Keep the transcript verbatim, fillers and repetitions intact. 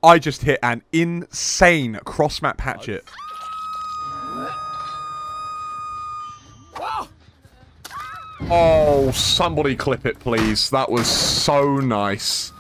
I just hit an insane cross-map hatchet. Oh, somebody clip it, please. That was so nice.